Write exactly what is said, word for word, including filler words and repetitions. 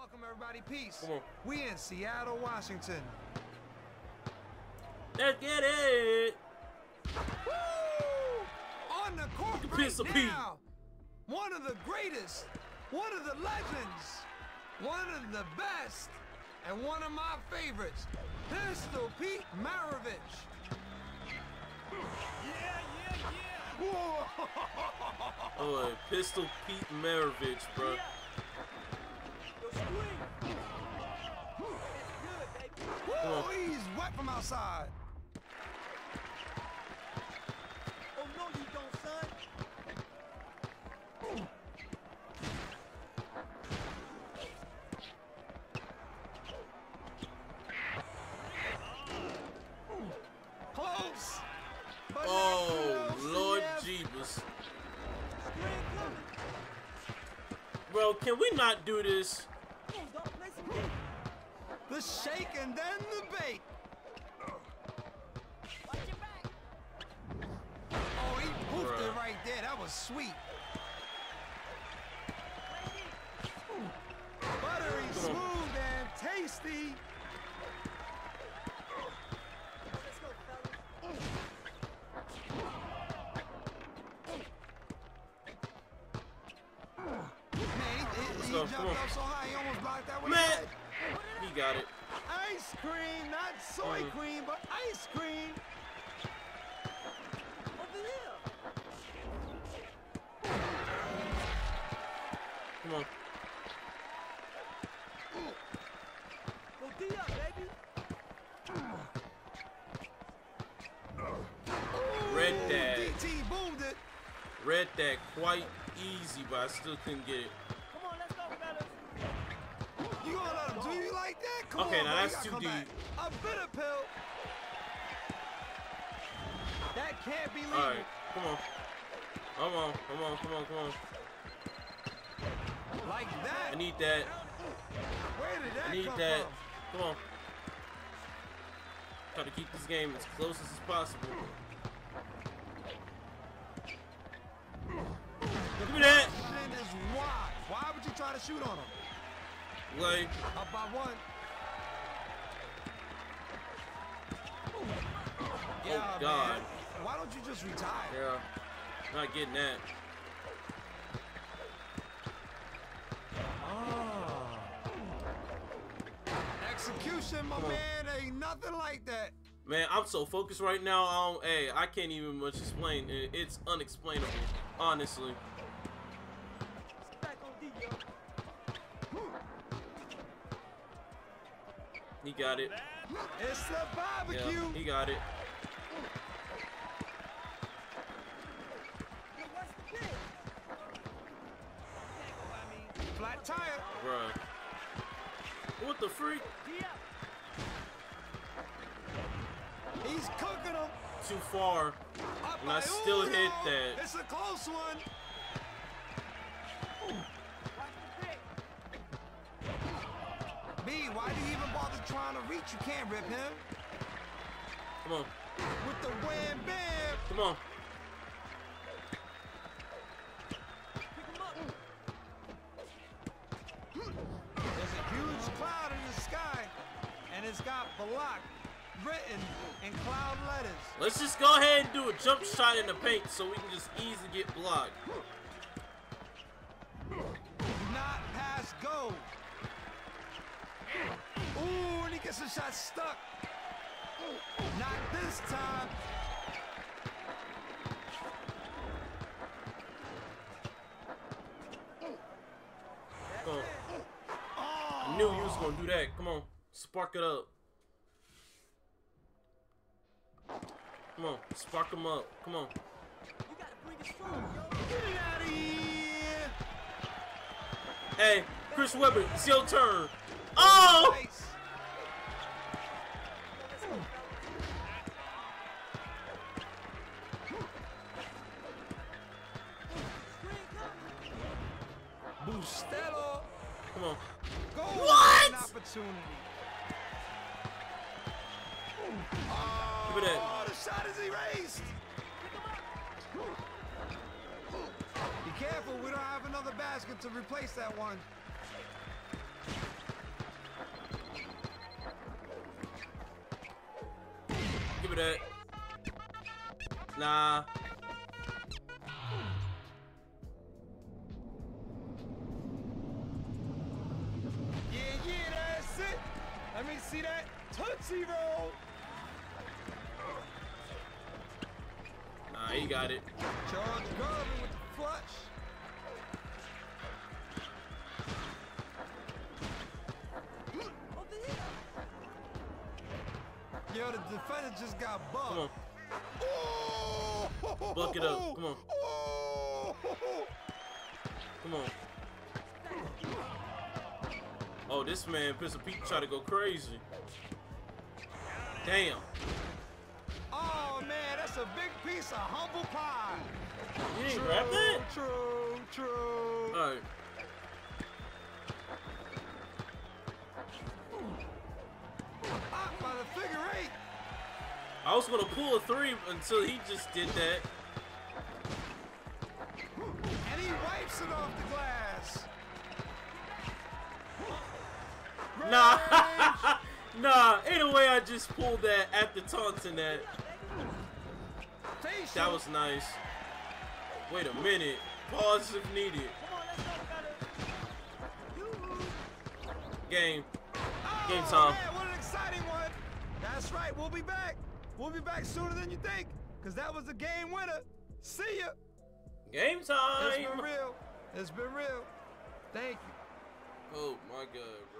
Welcome everybody, peace. Come on. We in Seattle, Washington. Let's get it. Woo! On the court right Pistol Pete. now. One of the greatest, one of the legends, one of the best, and one of my favorites, Pistol Pete Maravich. Yeah, yeah, yeah. Whoa. Oh, Pistol Pete Maravich, bro. Whoa, he's wet from outside. Oh no, you don't, son. Close. But Oh, not close. Lord Yeah. Jeebus. Bro, can we not do this? The shake and then the bait. Watch your back. Oh, he poofed Bruh. it right there. That was sweet. Buttery, Come on. smooth, and tasty. Let's go, fellas. Man, he, he, he go, jumped come on. up so high, he almost blocked that with Man. his head. He got it. Ice cream, not soy Mm. cream, but ice cream. Over here. Come on. Go D up, baby. Read Ooh, that. D T boomed it. Read that quite easy, but I still couldn't get it. Come on, let's go, fellas. You gonna let him do you like that? Come Okay, on, now bro, you that's gotta too come deep. back. A bitter pill. That can't be legal. All right, come on. Come on, come on, come on, come on. Like that. I need that. Where did that I need come that. from? Come on. Try to keep this game as close as possible. Give me that. Then is why. Why would you try to shoot on him? Like, Up by one. Yeah, God. man. Why don't you just retire? yeah, not getting that. Oh. Execution, my Come on. man. Ain't nothing like that. Man, I'm so focused right now. I don't, hey, I can't even much explain. It, it's unexplainable, honestly. Back on D, yo. He got it. It's the barbecue. Yeah, he got it. Yo, what's the pitch? Flat tire. Bruh. What the freak? D up. He's cooking him. Too far. Up And I by still Uno. hit that. It's a close one. Watch the pitch. B, why do you even bother trying to reach? You can't rip him. Come on. With the wham bam. Come on. Pick him up. There's a huge cloud in the sky, and it's got block written in cloud letters. Let's just go ahead and do a jump shot in the paint so we can just easily get blocked. Do not pass go. Ooh, and he gets the shot stuck. Not this time. Come on. Oh. I knew you was gonna do that. Come on. Spark it up. Come on. Spark them up. Come on. You gotta bring it strong, yo. Get it out of here. Hey, Chris Webber, it's your turn. Oh! Nice. Bustelo. Come on. Golden What? opportunity. Give me that. Oh, the shot is erased. Be careful, we don't have another basket to replace that one. that. Nah. Yeah, yeah, that's it. Let me see that Tootsie Roll. Nah, he got it. Charles Garvin with the flush. Over here. Yo, the defender just got bucked. Come on. Oh! Buck it up. Come on. Oh! Come on. Oh, this man, Pistol Pete, try to go crazy. Damn. Oh man, that's a big piece of humble pie. You didn't True, grab that? True, true. All right. Up by the figure eight. I was gonna pull a three until he just did that. And he wipes it off the glass. Nah, Range. nah. Ain't no way I just pulled that after taunting that. Facial. That was nice. Wait a minute. Pause if needed. Come on, let's go, fellas. You. Game. Oh, Game time. Man, what an exciting one. That's right. We'll be back. We'll be back sooner than you think. Because that was a game winner. See ya. Game It's time. been real. It's been real. Thank you. Oh my God, bro.